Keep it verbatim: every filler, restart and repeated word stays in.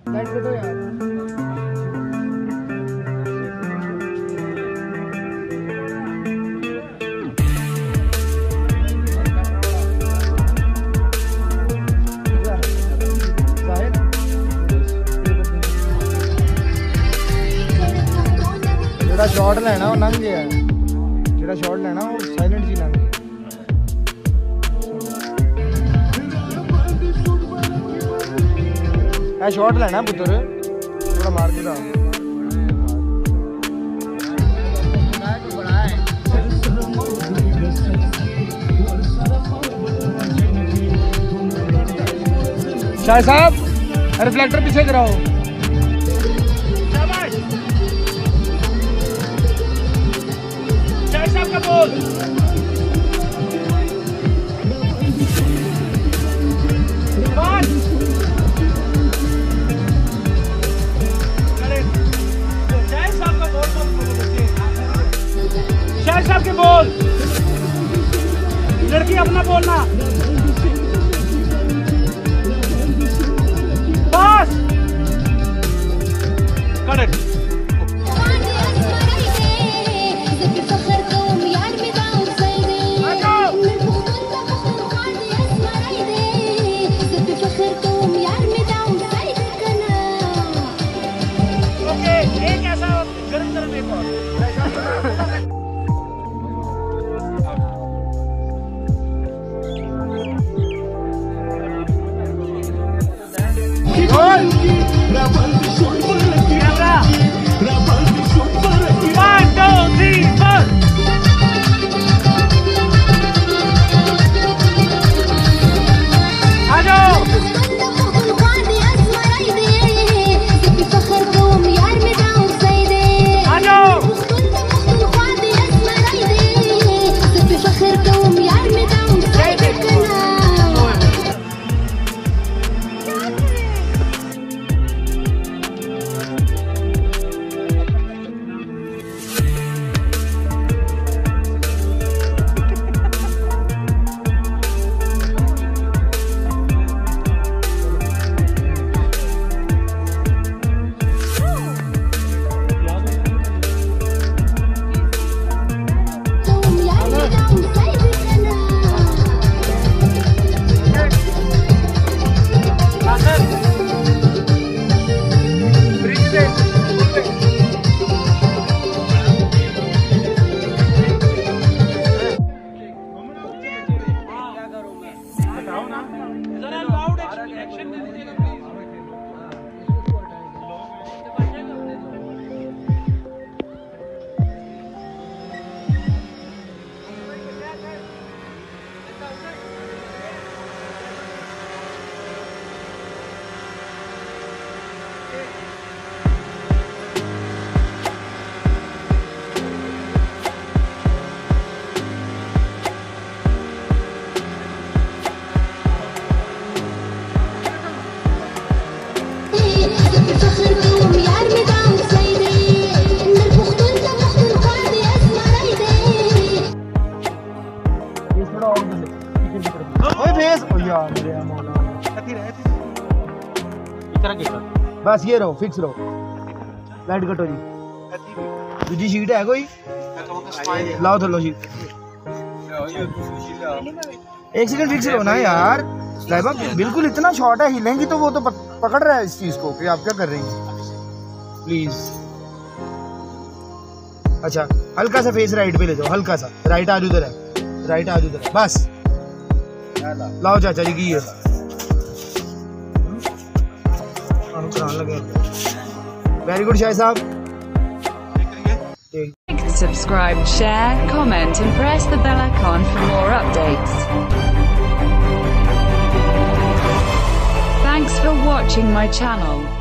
Light कटो यार। जेड़ा शॉट लेना वो लंघ गया, जेड़ा शॉट लेना वो साइलेंट जी लंघ गया। ए शॉट लेना पुत्र, थोड़ा मार के दाओ। शाह साहब रिफ्लेक्टर पीछे गिराओ। शाह साहब का बॉल। शाह साहब के बॉल। लड़की अपना बोलना। बस करेक्ट। ओके एक ऐसा गरम गरम एक और। बस ये रहो, फिक्स रहो। लाइट कटो जी। दूजी शीट है कोई? लाओ थलो शीट। एक सेकंड फिक्स रहो ना यार। लाइबा बिल्कुल इतना शॉर्ट है, हिलेंगी तो वो तो पकड़ रहा है इस चीज को कि आप क्या कर रही हैं। प्लीज अच्छा हल्का सा फेस राइट पे ले जाओ, हल्का सा राइट आज उधर है, राइट आज उधर है। बस लाओ चाचा जी की ये वेरी गुड शाह साहब। Subscribe, share, comment and press the bell icon for more updates. Thanks for watching my channel.